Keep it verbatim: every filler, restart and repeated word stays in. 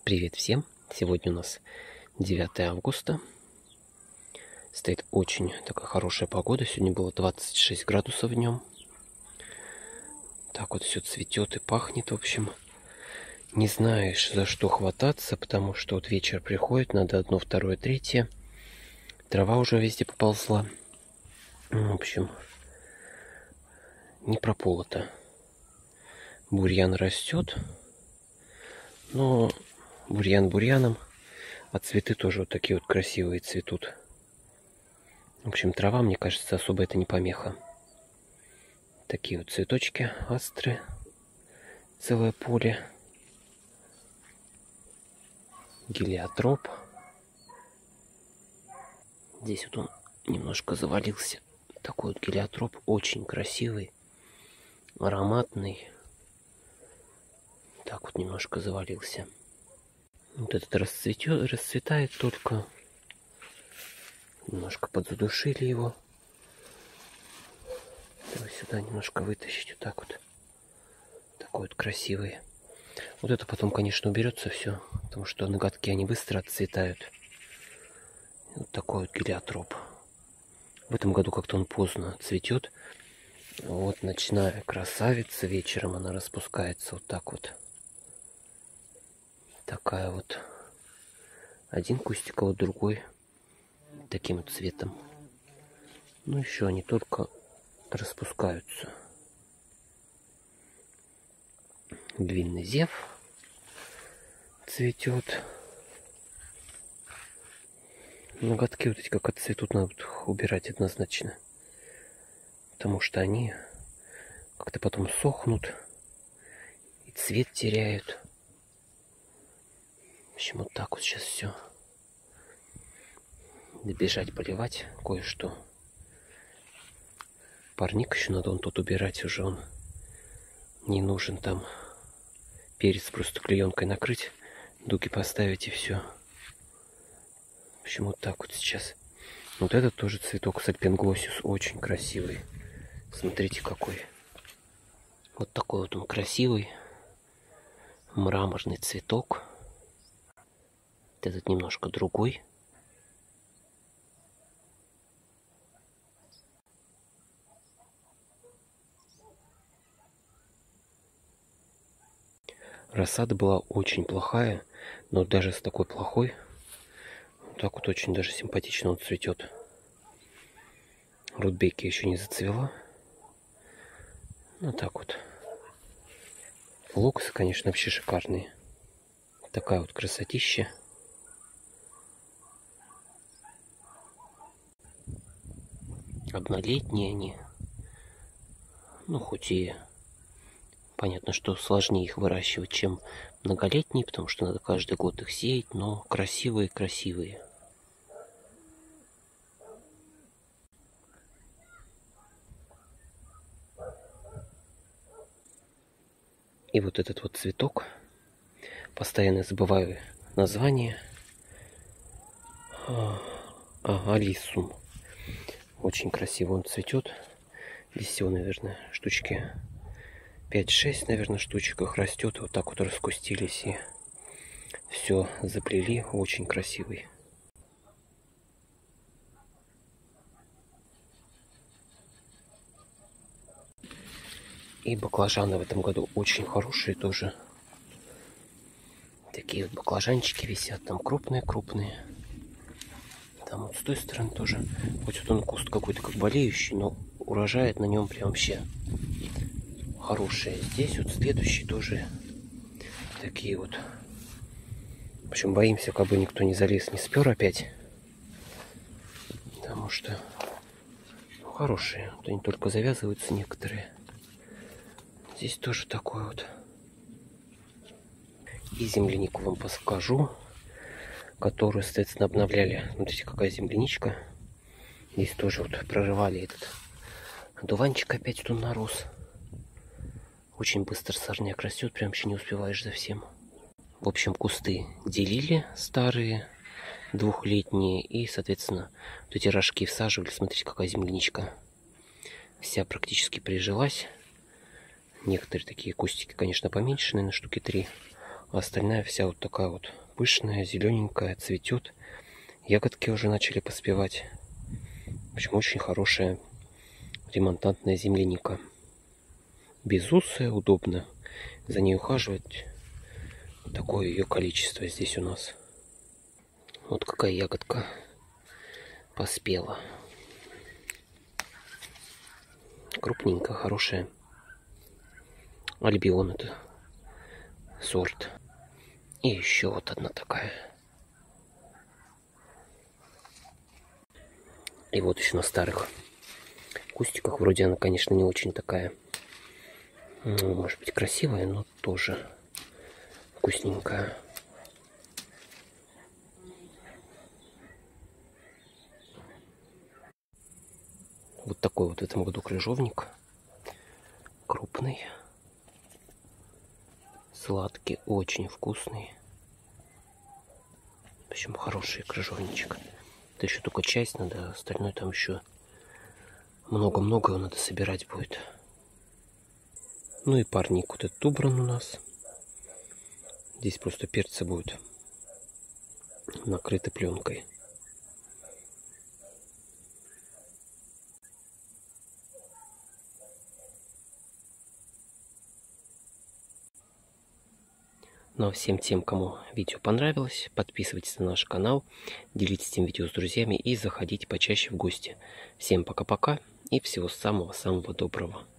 Привет всем! Сегодня у нас девятое августа. Стоит очень такая хорошая погода. Сегодня было двадцать шесть градусов днем. Так вот все цветет и пахнет. В общем, не знаешь, за что хвататься, потому что вот вечер приходит, надо одно, второе, третье. Трава уже везде поползла. В общем, не прополото. Бурьян растет, но бурьян бурьяном, а цветы тоже вот такие вот красивые цветут. В общем, трава, мне кажется, особо это не помеха. Такие вот цветочки, астры, целое поле, гелиотроп. Здесь вот он немножко завалился. Такой вот гелиотроп, очень красивый, ароматный. Так вот немножко завалился. Вот этот расцветет, расцветает только. Немножко подзадушили его. Давай сюда немножко вытащить. Вот так вот. Такой вот красивый. Вот это потом, конечно, уберется все. Потому что ноготки, они быстро отцветают. Вот такой вот гелиотроп. В этом году как-то он поздно цветет. Вот ночная красавица. Вечером она распускается вот так вот. Такая вот. Один кустик, а вот другой таким вот цветом. Ну еще они только распускаются. Длинный зев цветет. Ноготки вот эти как отцветут, надо убирать однозначно. Потому что они как-то потом сохнут и цвет теряют. В общем, вот так вот сейчас все. Добежать, поливать кое-что. Парник еще надо, он тут убирать уже, он не нужен там. Перец просто клеенкой накрыть, дуги поставить и все. В общем, вот так вот сейчас. Вот этот тоже цветок сальпинглосис, очень красивый. Смотрите какой. Вот такой вот он красивый. Мраморный цветок. Вот этот немножко другой. Рассада была очень плохая, но даже с такой плохой, вот так вот очень даже симпатично он цветет. Рудбекия еще не зацвела. Ну так вот. Локосы, конечно, вообще шикарные. Такая вот красотища. Однолетние они. Ну, хоть и понятно, что сложнее их выращивать, чем многолетние, потому что надо каждый год их сеять, но красивые-красивые. И вот этот вот цветок, постоянно забываю название. А, алисум. Очень красиво он цветет. Здесь всего, наверное, штучки пять-шесть, наверное, штучек их растет. Вот так вот раскустились и все заплели. Очень красивый. И баклажаны в этом году очень хорошие тоже. Такие вот баклажанчики висят. Там крупные-крупные. Там вот с той стороны тоже. Хоть вот он куст какой-то как болеющий, но урожает на нем прям вообще хорошие. Здесь вот следующий тоже такие вот. В общем, боимся, как бы никто не залез, не спер опять. Потому что ну, хорошие. Вот они только завязываются некоторые. Здесь тоже такой вот. И землянику вам покажу, которую, соответственно, обновляли. Смотрите, какая земляничка. Здесь тоже вот прорывали этот одуванчик, опять тут нарос. Очень быстро сорняк растет, прям вообще не успеваешь за всем. В общем, кусты делили старые, двухлетние, и, соответственно, вот эти рожки всаживали. Смотрите, какая земляничка. Вся практически прижилась. Некоторые такие кустики, конечно, поменьше, наверное, штуки три. А остальная вся вот такая вот пышная, зелененькая, цветет. Ягодки уже начали поспевать. В общем, очень хорошая ремонтантная земляника. Безусая, удобно за ней ухаживать. Такое ее количество здесь у нас. Вот какая ягодка поспела. Крупненькая, хорошая. Альбион это сорт. И еще вот одна такая. И вот еще на старых кустиках. Вроде она, конечно, не очень такая, ну, может быть, красивая, но тоже вкусненькая. Вот такой вот в этом году крыжовник. Крупный. Сладкий, очень вкусный. В общем, хороший крыжовничек. Это еще только часть надо, остальное там еще много-много надо собирать будет. Ну и парник вот этот убран у нас. Здесь просто перцы будут накрыты пленкой. Ну а всем тем, кому видео понравилось, подписывайтесь на наш канал, делитесь этим видео с друзьями и заходите почаще в гости. Всем пока-пока и всего самого-самого доброго.